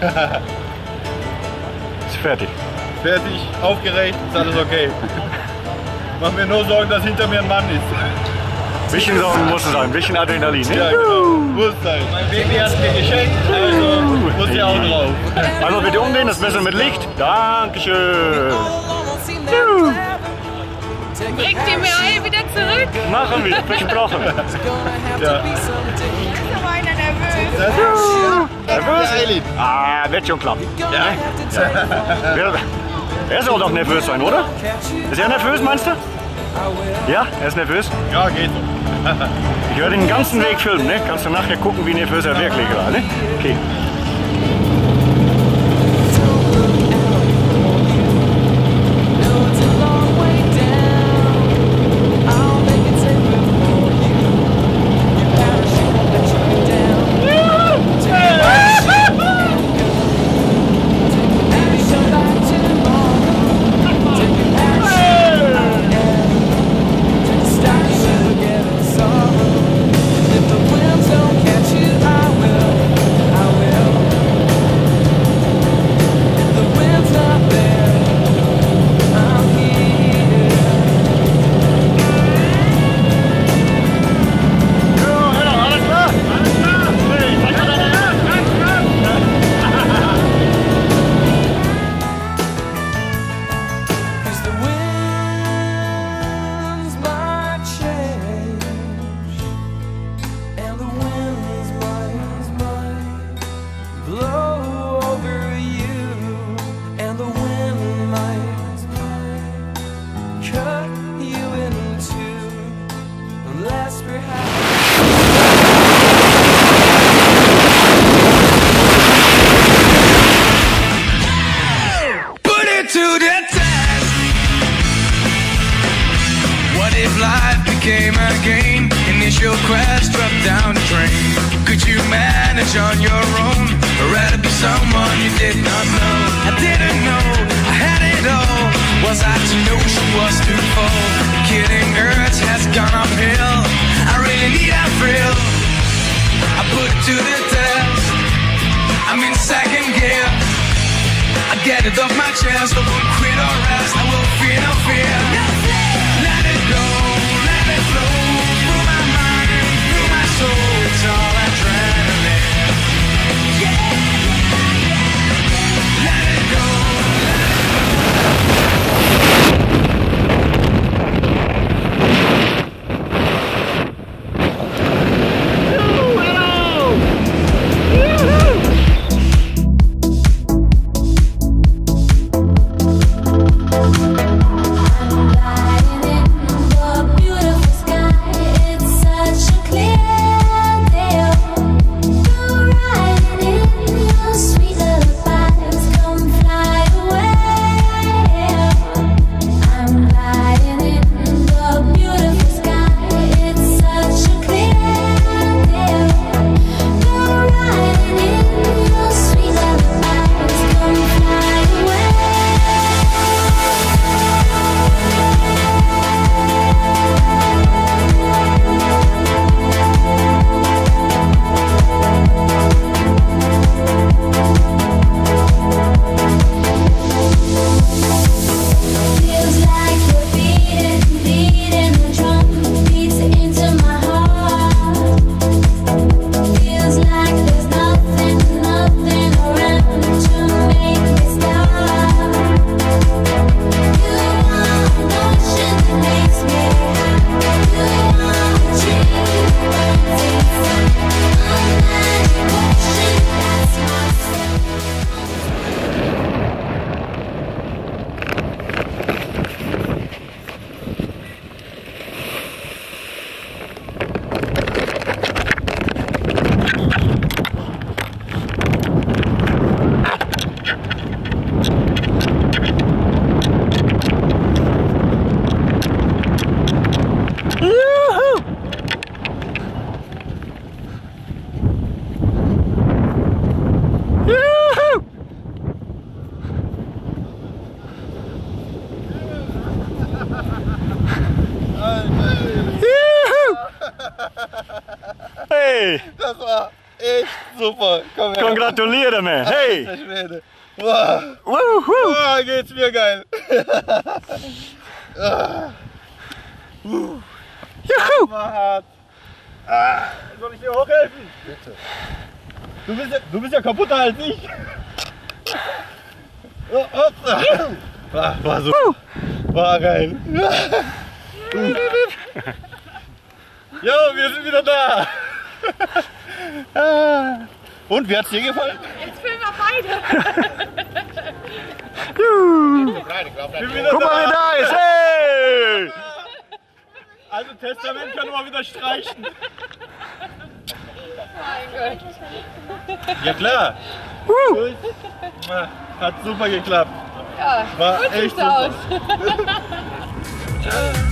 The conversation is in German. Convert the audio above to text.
Ist fertig. Fertig, aufgeregt, ist alles okay. Mach mir nur Sorgen, dass hinter mir ein Mann ist. Bisschen Sorgen muss es sein, bisschen Adrenalin. Ne? Ja, genau. Muss sein. Mein Baby hat mir geschenkt, also muss ich auch drauf. Einmal bitte umdrehen, das Messer mit Licht. Dankeschön. Bringt ihr mir alle wieder zurück? Machen wir, versprochen. Ja. Ist aber einer nervös. Nervös? Ah, wird schon klappen. Ja. Er soll doch nervös sein, oder? Ist er nervös, meinst du? Ja, er ist nervös. Ja, geht. Ich werde den ganzen Weg filmen, ne? Kannst du nachher gucken, wie nervös er wirklich war, ne? Okay. Came again, initial crash, drop down the drain. Could you manage on your own, or rather be someone you did not know? I didn't know I had it all. Was I to know she was too full? Killing urge has gone uphill. I really need a thrill. I put it to the test. I'm in second gear. I get it off my chest. I won't quit or rest. I will feel no fear. Let it go. Flow through my mind, through my soul, it's all adrenaline. Let it go, Das war echt super. Komm her. Gratuliere mir. Hey! Der Schwede. Wow. Wuhu. Boah, geht's mir geil. Juhu. War hart. Soll ich dir hochhelfen? Bitte. Du bist ja kaputter als ich. War so. War geil. Jo, wir sind wieder da. Und, wie hat's dir gefallen? Jetzt filmen wir beide. Guck mal, wer da ist. Hey! Also Testament können wir wieder streichen. Mein Gott. Ja klar. Hat super geklappt. Ja, War gut echt sieht's aus. super.